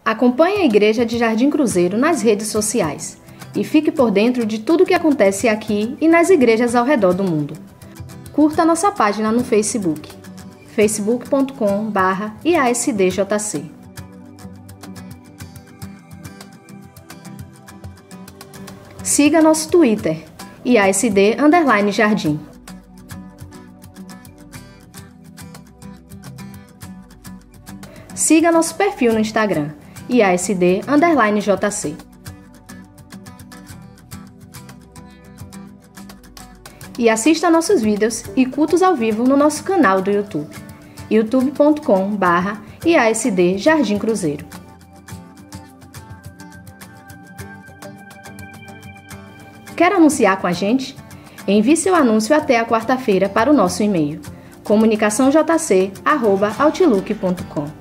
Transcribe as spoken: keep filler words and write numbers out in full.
Acompanhe a Igreja de Jardim Cruzeiro nas redes sociais e fique por dentro de tudo o que acontece aqui e nas igrejas ao redor do mundo. Curta nossa página no Facebook, facebook ponto com barra I A S D J C. Siga nosso Twitter, I A S D underline Jardim. Siga nosso perfil no Instagram, I A S D underline J C. E assista nossos vídeos e cultos ao vivo no nosso canal do YouTube, youtube ponto com barra I A S D Jardim Cruzeiro. Quer anunciar com a gente? Envie seu anúncio até a quarta-feira para o nosso e-mail, comunicação j c arroba outlook ponto com.